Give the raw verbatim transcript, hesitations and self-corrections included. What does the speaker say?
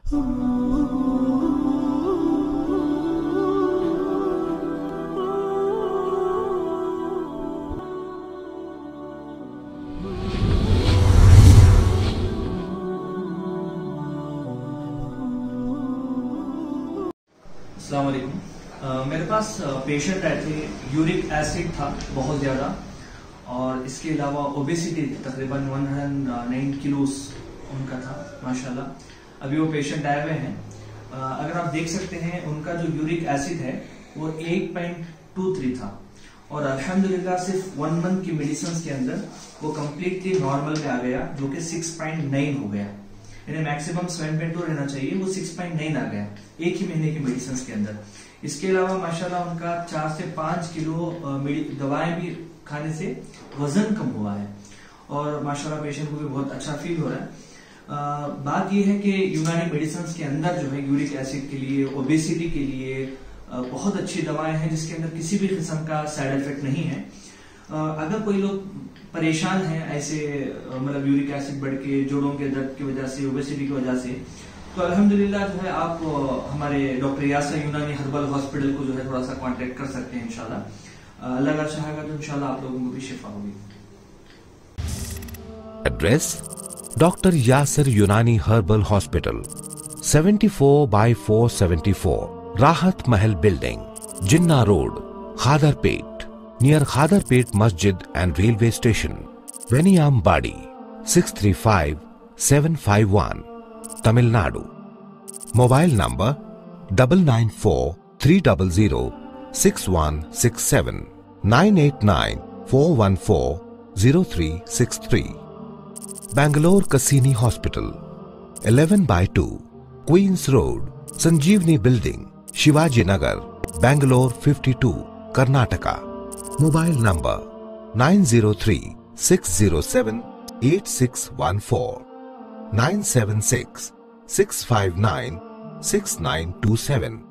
अस्सलाम वालेकुम। uh, मेरे पास पेशेंट आए थे, यूरिक एसिड था बहुत ज़्यादा और इसके अलावा ओबेसिटी तकरीबन एक सौ नौ किलोस उनका था माशाल्लाह। अभी वो पेशेंट आए हुए हैं। uh, अगर आप देख सकते हैं उनका जो यूरिक एसिड है वो आठ पॉइंट दो तीन था और अल्हम्दुलिल्लाह सिर्फ वन मंथ की मेडिसिन के अंदर वो कम्प्लीटली नॉर्मल पे आ गया, जो कि छह पॉइंट नौ हो गया। यानी मैक्सिमम सात पॉइंट दो रहना चाहिए, वो छह पॉइंट नौ आ गया एक ही महीने की मेडिसिन के अंदर। इसके अलावा माशाल्लाह उनका चार से पांच किलो दवाएं भी खाने से वजन कम हुआ है और माशाल्लाह पेशेंट को भी बहुत अच्छा फील हो रहा है। आ, बात यह है कि यूनानी मेडिसिन के अंदर जो है यूरिक एसिड के लिए, ओबेसिटी के लिए आ, बहुत अच्छी दवाएं हैं जिसके अंदर किसी भी किस्म का साइड इफेक्ट नहीं है। आ, अगर कोई लोग परेशान हैं ऐसे मतलब यूरिक एसिड बढ़ के, जोड़ों के दर्द की वजह से, ओबेसिटी की वजह से, तो अल्हम्दुलिल्लाह जो है आप हमारे डॉक्टर यासर यूनानी हर्बल हॉस्पिटल को जो है थोड़ा सा कांटेक्ट कर सकते हैं इंशाल्लाह। अल्लाह अगर चाहेगा तो इंशाल्लाह आप लोगों को भी शिफा होगी। एड्रेस डॉक्टर यासर यूनानी हर्बल हॉस्पिटल, चौहत्तर बाई चार सौ चौहत्तर Rahat Mahal building, Jinnah road, Khaderpet, near Khaderpet Masjid and railway station, Vaniyambadi, six three five seven five one, Tamil Nadu. Mobile number double nine four three double zero six one six seven, nine eight nine four one four zero three six three. Bangalore कसीनी hospital, eleven by two Queen's road, Sanjeevani building, Shivaji Nagar, Bangalore fifty two, Karnataka. Mobile number nine zero three six zero seven eight six one four, nine seven six six five nine six nine two seven.